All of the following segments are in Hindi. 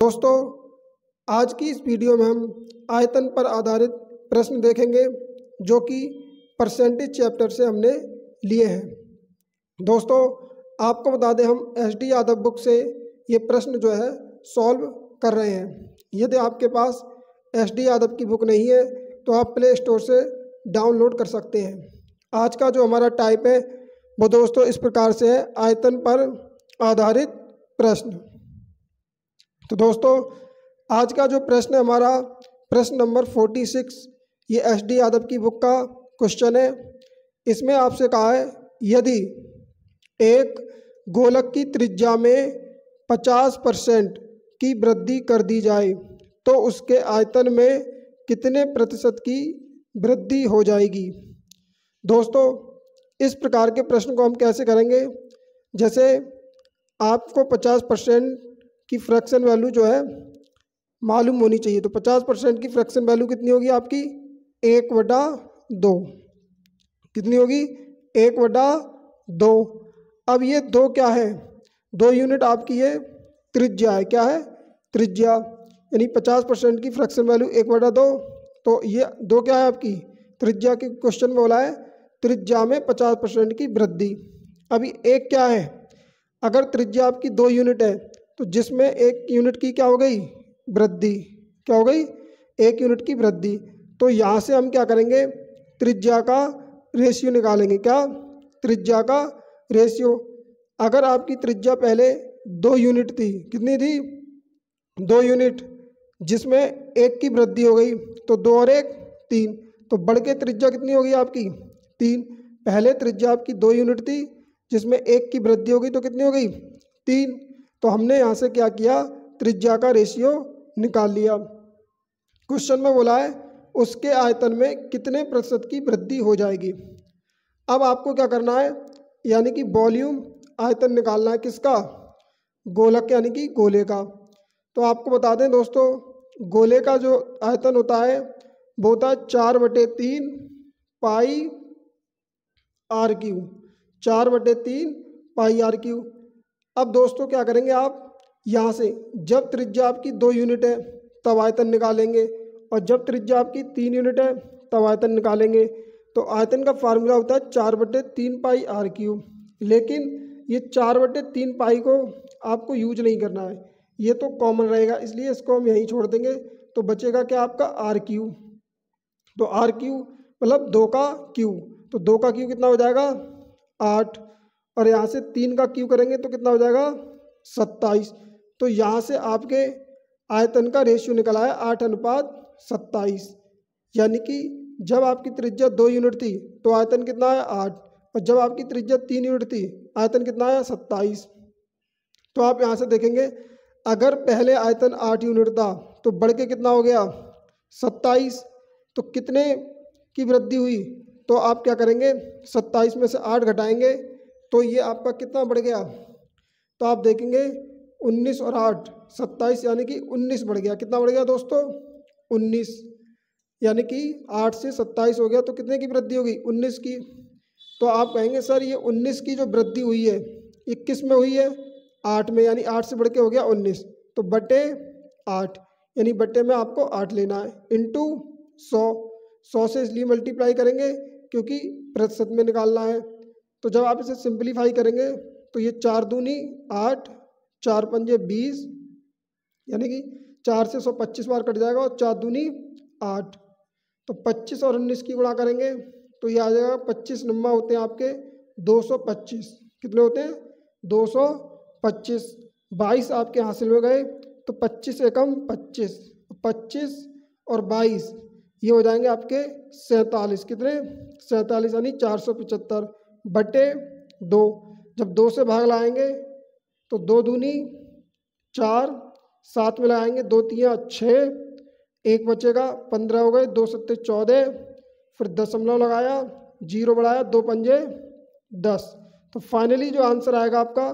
दोस्तों, आज की इस वीडियो में हम आयतन पर आधारित प्रश्न देखेंगे जो कि परसेंटेज चैप्टर से हमने लिए हैं। दोस्तों, आपको बता दें हम एस.डी. यादव बुक से ये प्रश्न जो है सॉल्व कर रहे हैं। यदि आपके पास एस.डी. यादव की बुक नहीं है तो आप प्ले स्टोर से डाउनलोड कर सकते हैं। आज का जो हमारा टाइप है वो दोस्तों इस प्रकार से है, आयतन पर आधारित प्रश्न। तो दोस्तों, आज का जो प्रश्न है हमारा प्रश्न नंबर 46, ये एस.डी. यादव की बुक का क्वेश्चन है। इसमें आपसे कहा है यदि एक गोलक की त्रिज्या में 50% की वृद्धि कर दी जाए तो उसके आयतन में कितने प्रतिशत की वृद्धि हो जाएगी। दोस्तों, इस प्रकार के प्रश्न को हम कैसे करेंगे, जैसे आपको 50% की फ्रैक्शन वैल्यू जो है मालूम होनी चाहिए। तो 50% की फ्रैक्शन वैल्यू कितनी होगी आपकी 1/2। कितनी होगी 1/2। अब ये 2 क्या है, 2 यूनिट आपकी ये त्रिज्या है। क्या है? त्रिज्या। यानी 50% की फ्रैक्शन वैल्यू 1/2। तो ये 2 क्या है आपकी त्रिज्या के क्वेश्चन में बोला है त्रिज्या में 50% की वृद्धि। अभी एक क्या है, अगर त्रिज्या आपकी 2 यूनिट है तो जिसमें 1 यूनिट की क्या हो गई वृद्धि। क्या हो गई 1 यूनिट की वृद्धि। तो यहाँ से हम क्या करेंगे, त्रिज्या का रेशियो निकालेंगे। क्या? त्रिज्या का रेशियो। अगर आपकी त्रिज्या पहले 2 यूनिट थी, कितनी थी 2 यूनिट, जिसमें 1 की वृद्धि हो गई तो 2 और 1 3। तो बढ़ के त्रिज्या कितनी होगी आपकी 3। पहले त्रिज्या आपकी 2 यूनिट थी जिसमें 1 की वृद्धि हो गई तो कितनी हो गई 3। तो हमने यहाँ से क्या किया, त्रिज्या का रेशियो निकाल लिया। क्वेश्चन में बोला है उसके आयतन में कितने प्रतिशत की वृद्धि हो जाएगी। अब आपको क्या करना है, यानी कि वॉल्यूम आयतन निकालना है। किसका? गोलक यानी कि गोले का। तो आपको बता दें दोस्तों, गोले का जो आयतन होता है वो होता है 4/3 पाई r³। 4/3 पाई r³। अब दोस्तों क्या करेंगे, आप यहाँ से जब त्रिज्या आपकी 2 यूनिट है तब आयतन निकालेंगे, और जब त्रिज्या आपकी 3 यूनिट है तब आयतन निकालेंगे। तो आयतन का फार्मूला होता है 4/3 पाई r³। लेकिन ये 4/3 पाई को आपको यूज नहीं करना है, ये तो कॉमन रहेगा, इसलिए इसको हम यहीं छोड़ देंगे। तो बचेगा क्या आपका r³। तो r³ मतलब 2 का क्यूब। तो 2 का क्यूब कितना हो जाएगा 8, और यहाँ से 3 का क्यूब करेंगे तो कितना हो जाएगा 27। तो यहाँ से आपके आयतन का रेशियो निकला है 8:27। यानी कि जब आपकी त्रिज्या 2 यूनिट थी तो आयतन कितना है 8, और जब आपकी त्रिज्या 3 यूनिट थी आयतन कितना है 27। तो आप यहाँ से देखेंगे अगर पहले आयतन 8 यूनिट था तो बढ़ के कितना हो गया 27। तो कितने की वृद्धि हुई, तो आप क्या करेंगे 27 में से 8 घटाएंगे तो ये आपका कितना बढ़ गया, तो आप देखेंगे 19 और 8 27, यानी कि 19 बढ़ गया। कितना बढ़ गया दोस्तों 19, यानी कि 8 से 27 हो गया। तो कितने की वृद्धि होगी 19 की। तो आप कहेंगे सर ये 19 की जो वृद्धि हुई है ये किस में हुई है 8 में, यानी 8 से बढ़ के हो गया 19। तो बटे 8, यानी बटे में आपको 8 लेना है, इंटू 100 से इसलिए मल्टीप्लाई करेंगे क्योंकि प्रतिशत में निकालना है। तो जब आप इसे सिंपलीफाई करेंगे तो ये 4 दूनी 8, 4 पंजे 20, यानी कि 4 से 100 25 बार कट जाएगा, और 4 दूनी 8। तो 25 और 19 की गुणा करेंगे तो ये आ जाएगा 25 नंबर होते हैं आपके 225। कितने होते हैं 225। 22 आपके हासिल हो गए। तो 25 एकम 25, 25 और 22 ये हो जाएंगे आपके 47। कितने 47, यानी 475 बटे 2। जब 2 से भाग लाएंगे तो 2 दूनी 4, 7 में लगाएंगे 2 तिया 6, 1 बचेगा 15 हो गए, 2 सत्ते 14, फिर दशमलव लगाया, 0 बढ़ाया, 2 पंजे 10। तो फाइनली जो आंसर आएगा आपका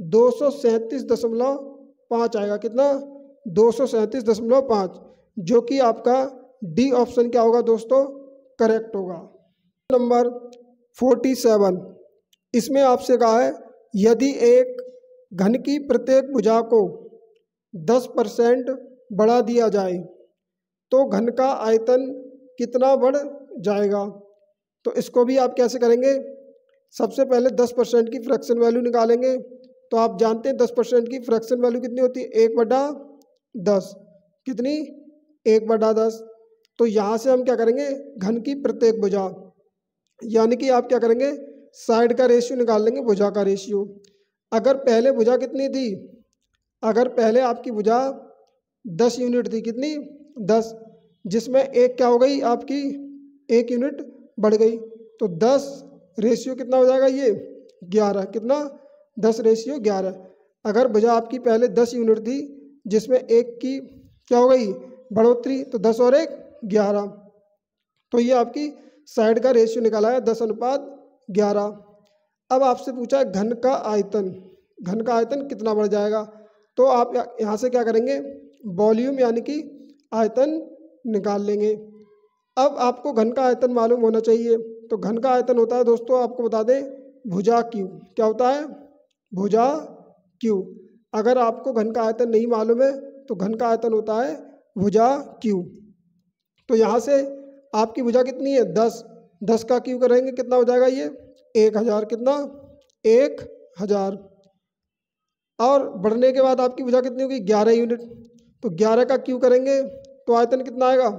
237.5 आएगा। कितना 237.5, जो कि आपका डी ऑप्शन क्या होगा दोस्तों करेक्ट होगा। नंबर 47, इसमें आपसे कहा है यदि एक घन की प्रत्येक भुजा को 10% बढ़ा दिया जाए तो घन का आयतन कितना बढ़ जाएगा। तो इसको भी आप कैसे करेंगे, सबसे पहले 10% की फ्रैक्शन वैल्यू निकालेंगे। तो आप जानते हैं 10% की फ्रैक्शन वैल्यू कितनी होती है, 1/10। कितनी, 1/10। तो यहाँ से हम क्या करेंगे, घन की प्रत्येक भुजा, यानी कि आप क्या करेंगे, साइड का रेशियो निकाल लेंगे, भुजा का रेशियो। अगर पहले भुजा कितनी थी, अगर पहले आपकी भुजा 10 यूनिट थी, कितनी, 10, जिसमें एक क्या हो गई आपकी, 1 यूनिट बढ़ गई, तो 10 रेशियो कितना हो जाएगा ये, 11। कितना, 10 रेशियो 11। अगर भुजा आपकी पहले 10 यूनिट थी जिसमें एक की क्या हो गई, बढ़ोतरी, तो 10 और 1 11। तो ये आपकी साइड का रेशियो निकाला है 10:11। अब आपसे पूछा है घन का आयतन, घन का आयतन कितना बढ़ जाएगा। तो आप यहाँ से क्या करेंगे, वॉल्यूम यानी कि आयतन निकाल लेंगे। अब आपको घन का आयतन मालूम होना चाहिए। तो घन का आयतन होता है दोस्तों, आपको बता दें, भुजा क्यू। क्या होता है, भुजा क्यू। अगर आपको घन का आयतन नहीं मालूम है तो घन का आयतन होता है भुजा क्यू। तो यहाँ से आपकी भुजा कितनी है, 10, 10 का क्यू करेंगे कितना हो जाएगा ये, 1000। कितना, 1000। और बढ़ने के बाद आपकी भुजा कितनी होगी, 11 यूनिट। तो 11 का क्यू करेंगे तो आयतन कितना आएगा,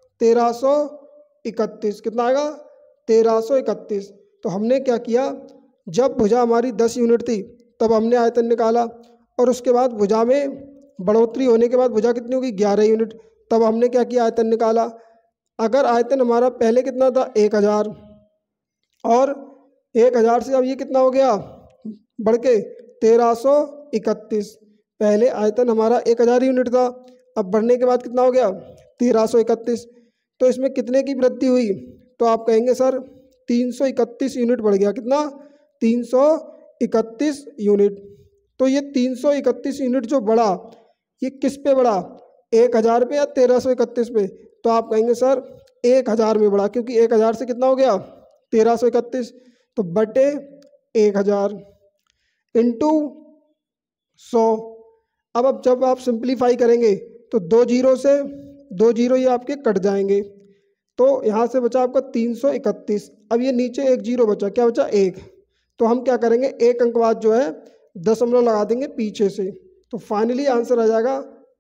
1331। कितना आएगा, 1331। तो हमने क्या किया, जब भुजा हमारी 10 यूनिट थी तब हमने आयतन निकाला, और उसके बाद भुजा में बढ़ोतरी होने के बाद भुजा कितनी होगी, 11 यूनिट, तब हमने क्या किया, आयतन निकाला। अगर आयतन हमारा पहले कितना था, 1000, और 1000 से अब ये कितना हो गया, बढ़ के 1331। पहले आयतन हमारा 1000 यूनिट था, अब बढ़ने के बाद कितना हो गया, 1331। तो इसमें कितने की वृद्धि हुई, तो आप कहेंगे सर 331 यूनिट बढ़ गया। कितना, 331 यूनिट। तो ये 331 यूनिट जो बढ़ा, ये किस पे बढ़ा, 1000 पे या 1331 पे। तो आप कहेंगे सर 1000 में बढ़ा, क्योंकि 1000 से कितना हो गया, 1331। तो बटे 1000 इंटू 100। अब जब आप सिंप्लीफाई करेंगे तो 2 जीरो से 2 जीरो ये आपके कट जाएंगे, तो यहाँ से बचा आपका 331। अब ये नीचे 1 जीरो बचा, क्या बचा, 1। तो हम क्या करेंगे, एक अंक बाद जो है दशमलव लगा देंगे पीछे से, तो फाइनली आंसर आ जाएगा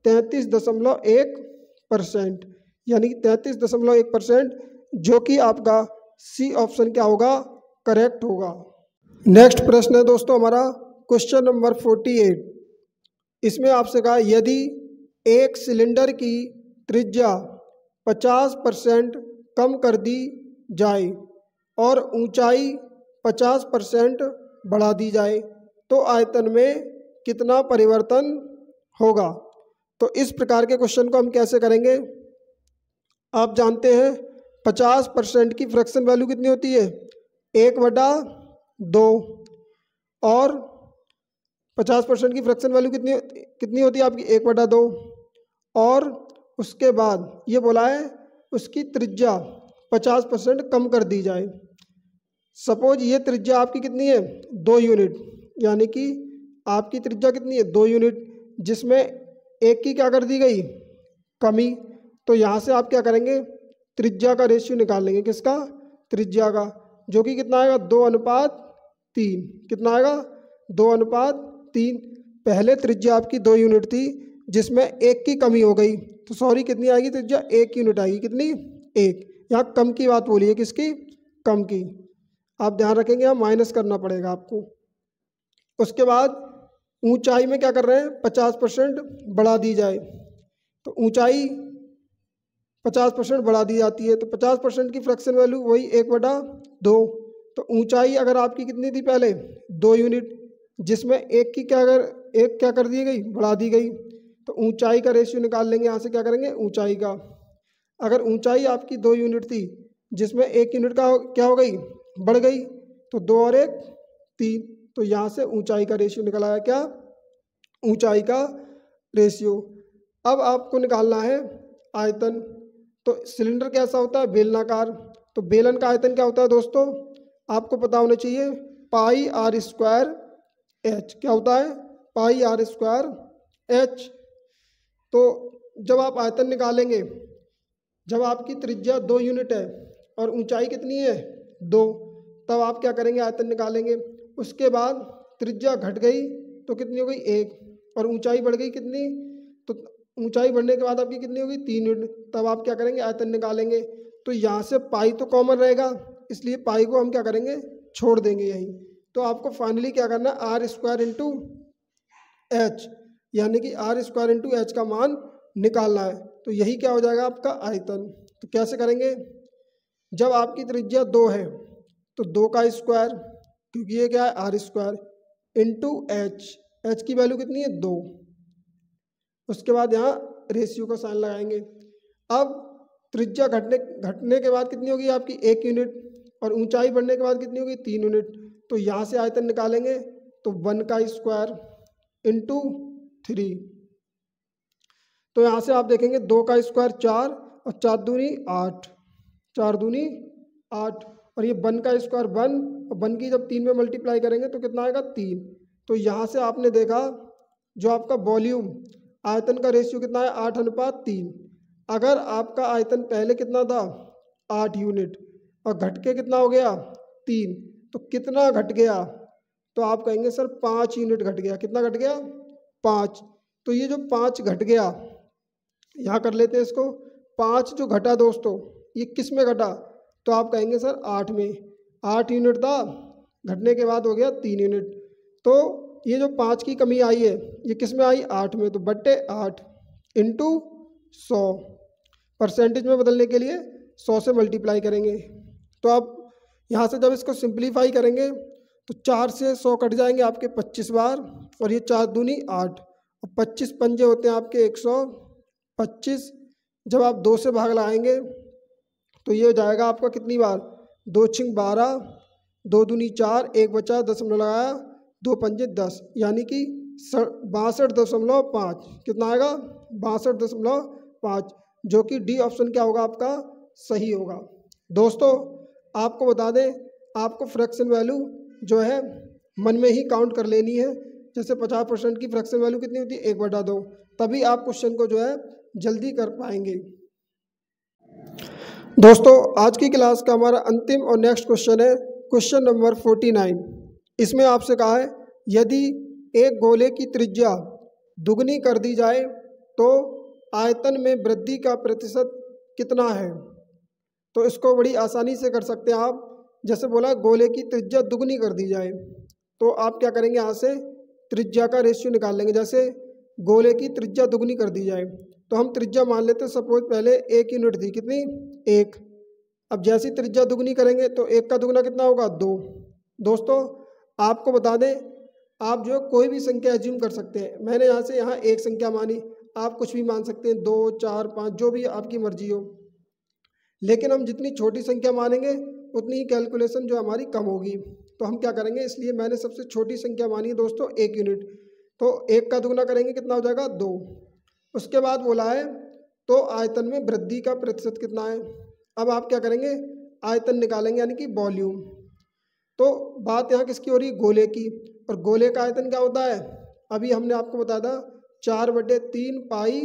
33.1%, यानी कि 33.1%, जो कि आपका सी ऑप्शन क्या होगा, करेक्ट होगा। नेक्स्ट प्रश्न है दोस्तों हमारा क्वेश्चन नंबर 48। इसमें आपसे कहा, यदि एक सिलेंडर की त्रिज्या 50% कम कर दी जाए और ऊंचाई 50% बढ़ा दी जाए तो आयतन में कितना परिवर्तन होगा। तो इस प्रकार के क्वेश्चन को हम कैसे करेंगे, आप जानते हैं 50% की फ्रैक्शन वैल्यू कितनी होती है, 1/2, और 50% की फ्रैक्शन वैल्यू कितनी होती है आपकी, 1/2। और उसके बाद ये बोला है उसकी त्रिज्या 50% कम कर दी जाए। सपोज ये त्रिज्या आपकी कितनी है, 2 यूनिट, यानी कि आपकी त्रिज्या कितनी है, 2 यूनिट, जिसमें एक की क्या कर दी गई, कमी। तो यहाँ से आप क्या करेंगे, त्रिज्या का रेशियो निकाल लेंगे, किसका, त्रिज्या का, जो कि कितना आएगा, 2:3। कितना आएगा, 2:3। पहले त्रिज्या आपकी 2 यूनिट थी जिसमें एक की कमी हो गई, तो सॉरी कितनी आएगी त्रिज्या, 1 यूनिट आएगी। कितनी, 1। यहाँ कम की बात बोली है, किसकी, कम की। आप ध्यान रखेंगे, यहाँ माइनस करना पड़ेगा आपको। उसके बाद ऊंचाई में क्या कर रहे हैं, 50% बढ़ा दी जाए, तो ऊंचाई 50% बढ़ा दी जाती है, तो 50% की फ्रैक्शन वैल्यू वही 1/2। तो ऊंचाई अगर आपकी कितनी थी पहले, 2 यूनिट, जिसमें एक की क्या कर दी गई, बढ़ा दी गई, तो ऊंचाई का रेशियो निकाल लेंगे। यहाँ से क्या करेंगे, ऊंचाई का, अगर ऊंचाई आपकी 2 यूनिट थी जिसमें 1 यूनिट का क्या हो गई, बढ़ गई, तो 2 और 1 3। तो यहाँ से ऊंचाई का रेशियो निकल आया, क्या, ऊंचाई का रेशियो। अब आपको निकालना है आयतन। तो सिलेंडर कैसा होता है, बेलनाकार। तो बेलन का आयतन क्या होता है दोस्तों, आपको पता होना चाहिए, πr² h। क्या होता है, πr² h। तो जब आप आयतन निकालेंगे, जब आपकी त्रिज्या 2 यूनिट है और ऊंचाई कितनी है 2, तब आप क्या करेंगे, आयतन निकालेंगे। उसके बाद त्रिज्या घट गई तो कितनी हो गई 1, और ऊंचाई बढ़ गई कितनी, तो ऊंचाई बढ़ने के बाद आपकी कितनी होगी 3 यूनिट, तब आप क्या करेंगे, आयतन निकालेंगे। तो यहाँ से पाई तो कॉमन रहेगा, इसलिए पाई को हम क्या करेंगे, छोड़ देंगे यहीं। तो आपको फाइनली क्या करना है, आर स्क्वायर इंटू एच, यानी कि आर स्क्वायर इंटू एच का मान निकालना है। तो यही क्या हो जाएगा आपका आयतन। तो कैसे करेंगे, जब आपकी त्रिज्या 2 है तो 2 का स्क्वायर, क्योंकि ये क्या है R square into H, H की वैल्यू कितनी है 2। उसके बाद यहाँ रेशियो का साइन लगाएंगे। अब त्रिज्या घटने के बाद कितनी होगी आपकी 1 यूनिट, और ऊंचाई बढ़ने के बाद कितनी होगी 3 यूनिट। तो यहाँ से आयतन निकालेंगे तो 1 का स्क्वायर इंटू 3। तो यहाँ से आप देखेंगे 2 का स्क्वायर 4 और 4 दूनी 8, 4 दूनी 8, और ये 1 का स्क्वायर 1, और 1 की जब 3 में मल्टीप्लाई करेंगे तो कितना आएगा 3। तो यहाँ से आपने देखा जो आपका वॉल्यूम आयतन का रेशियो कितना है 8:3। अगर आपका आयतन पहले कितना था 8 यूनिट और घट के कितना हो गया 3, तो कितना घट गया, तो आप कहेंगे सर 5 यूनिट घट गया। कितना घट गया 5। तो ये जो 5 घट गया, यहाँ कर लेते हैं इसको, 5 जो घटा दोस्तों ये किस में घटा, तो आप कहेंगे सर 8 में। 8 यूनिट था, घटने के बाद हो गया 3 यूनिट। तो ये जो 5 की कमी आई है ये किस में आई 8 में, तो बट्टे 8 इंटू 100, परसेंटेज में बदलने के लिए 100 से मल्टीप्लाई करेंगे। तो आप यहाँ से जब इसको सिंप्लीफाई करेंगे तो 4 से 100 कट जाएंगे आपके 25 बार, और ये 4 दूनी 8, और 25 पंजे होते हैं आपके 125। जब आप 2 से भाग लगाएंगे तो ये हो जाएगा आपका कितनी बार, 2 छिंग 12, 2 दूनी 4, 1 बचा, दशमलव लगाया, 2 पंजे 10, यानी कि 62.5। कितना आएगा 62.5, जो कि डी ऑप्शन क्या होगा आपका सही होगा। दोस्तों आपको बता दें, आपको फ्रैक्शन वैल्यू जो है मन में ही काउंट कर लेनी है। जैसे 50% की फ्रैक्शन वैल्यू कितनी होती है 1/2, तभी आप क्वेश्चन को जो है जल्दी कर पाएंगे। दोस्तों आज की क्लास का हमारा अंतिम और नेक्स्ट क्वेश्चन है क्वेश्चन नंबर 49। इसमें आपसे कहा है यदि एक गोले की त्रिज्या दुगनी कर दी जाए तो आयतन में वृद्धि का प्रतिशत कितना है। तो इसको बड़ी आसानी से कर सकते हैं आप। जैसे बोला गोले की त्रिज्या दुगनी कर दी जाए, तो आप क्या करेंगे, यहाँ से त्रिज्या का रेशियो निकाल लेंगे। जैसे गोले की त्रिज्या दुगनी कर दी जाए तो हम त्रिज्या मान लेते हैं, सपोज पहले 1 यूनिट थी, कितनी 1। अब जैसी त्रिज्या दुगनी करेंगे तो 1 का दुगना कितना होगा 2। दोस्तों आपको बता दें, आप जो कोई भी संख्या एज्यूम कर सकते हैं। मैंने यहाँ से यहाँ एक संख्या मानी, आप कुछ भी मान सकते हैं, 2, 4, 5, जो भी आपकी मर्जी हो। लेकिन हम जितनी छोटी संख्या मानेंगे उतनी ही कैलकुलेशन जो हमारी कम होगी। तो हम क्या करेंगे, इसलिए मैंने सबसे छोटी संख्या मानी है दोस्तों 1 यूनिट। तो 1 का दुगना करेंगे कितना हो जाएगा 2। उसके बाद बोला है तो आयतन में वृद्धि का प्रतिशत कितना है। अब आप क्या करेंगे, आयतन निकालेंगे, यानी कि वॉल्यूम। तो बात यहाँ किसकी हो रही है, गोले की। और गोले का आयतन क्या होता है, अभी हमने आपको बताया था 4/3 pi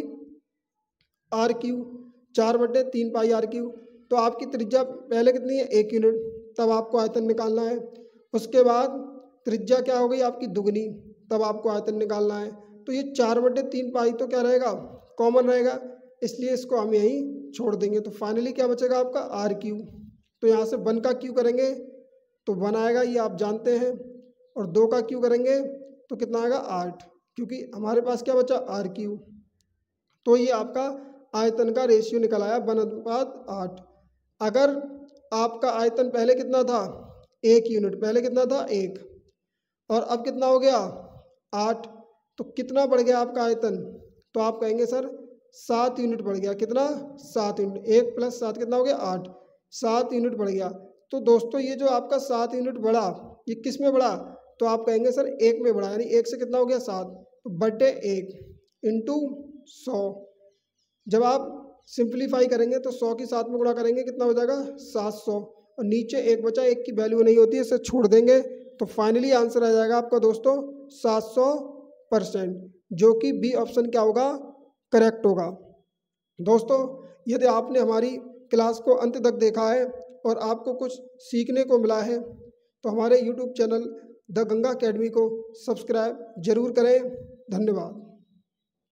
r cube, 4/3 pi r cube. तो आपकी त्रिज्या पहले कितनी है 1 यूनिट, तब आपको आयतन निकालना है। उसके बाद त्रिज्या क्या हो गई आपकी दुगनी, तब आपको आयतन निकालना है। तो ये 4/3 पाई तो क्या रहेगा, कॉमन रहेगा, इसलिए इसको हम यहीं छोड़ देंगे। तो फाइनली क्या बचेगा आपका आर क्यू। तो यहाँ से 1 का क्यू करेंगे तो 1 आएगा, ये आप जानते हैं। और 2 का क्यू करेंगे तो कितना आएगा 8, क्योंकि हमारे पास क्या बचा आर क्यू। तो ये आपका आयतन का रेशियो निकल आया 1/8। अगर आपका आयतन पहले कितना था 1 यूनिट, पहले कितना था 1, और अब कितना हो गया 8, तो कितना बढ़ गया आपका आयतन, तो आप कहेंगे सर 7 यूनिट बढ़ गया। कितना 7 यूनिट, 1 + 7 कितना हो गया 8, 7 यूनिट बढ़ गया। तो दोस्तों ये जो आपका 7 यूनिट बढ़ा, ये किस में बढ़ा, तो आप कहेंगे सर 1 में बढ़ा, यानी 1 से कितना हो गया 7, तो बटे 1 इंटू 100। जब आप सिंप्लीफाई करेंगे तो 100 की 7 में गुणा करेंगे, कितना हो जाएगा 700, और नीचे 1 बचा, 1 की वैल्यू नहीं होती है, इसे छोड़ देंगे। तो फाइनली आंसर आ जाएगा आपका दोस्तों 700%, जो कि बी ऑप्शन क्या होगा करेक्ट होगा। दोस्तों, यदि आपने हमारी क्लास को अंत तक देखा है और आपको कुछ सीखने को मिला है तो हमारे YouTube channel the Ganga academy को सब्सक्राइब जरूर करें। धन्यवाद।